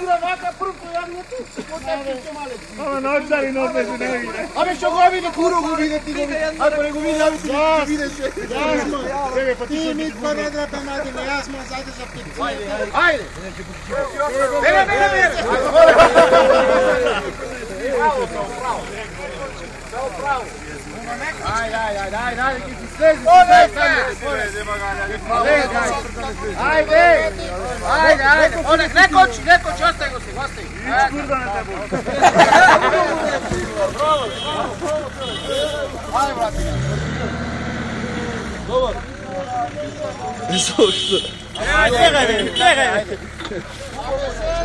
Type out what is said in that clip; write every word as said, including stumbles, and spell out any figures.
Kurva, vaka prvo, ja mi ne tu. Ovo noćari nope se ne vide. Ame što go vidi, kuro go vidjeti. Ako ne go vidi, ja mi ti vidjeti sve. Jasno. Ti nitko ne drape Matine, ja smo zadrža ptice. Ajde. Bere, bere, bere. Bravo, bravo, bravo. Bravo, bravo. Ajde, ajde, ajde, ajde, ajde, ti si slezi, slezi, ajde, ajde, ajde, ajde, ne koči, ne koči, ostaje go se, ostaje. Ić kurda na tebu. Bravo, bravo, bravo. Ajde, vrati. Dobar. Što, što? Ajde, ajde, ajde.